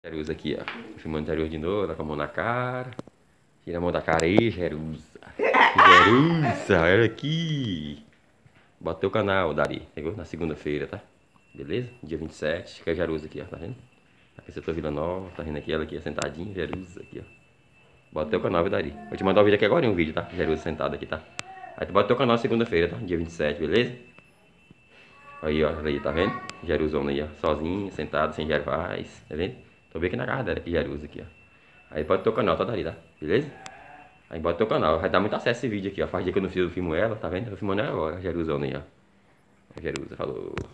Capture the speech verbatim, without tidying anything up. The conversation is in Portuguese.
Jerusa aqui, ó. Tô filmando Jerusa de novo, tá com a mão na cara. Tira a mão da cara aí, Jerusa. Jerusa, olha aqui. Bota teu canal, Dari. Pegou? Na segunda-feira, tá? Beleza? Dia vinte e sete. Que é Jerusa aqui, ó. Tá vendo? Aqui você tá Vila Nova. Tá vendo aqui ela aqui, sentadinha. Jerusa aqui, ó. Bota teu canal, Dari. Vou te mandar o vídeo aqui agora, um vídeo, tá? Jerusa sentada aqui, tá? Aí tu bota teu canal segunda-feira, tá? Dia vinte e sete, beleza? Aí, ó, aí, tá vendo? Jerusona aí, ó. Sozinha, sentada, sem Gervais. Tá vendo? Tô bem aqui na casa dela, aqui, Jerusa aqui, ó. Aí bota teu canal, tá, Dari, tá? Beleza? Aí bota teu canal, vai dar muito acesso esse vídeo aqui, ó. Faz dia que eu não fiz, eu filmo ela, tá vendo? Eu filmando ela agora, Jerusona aí, ó. Jerusa, falou.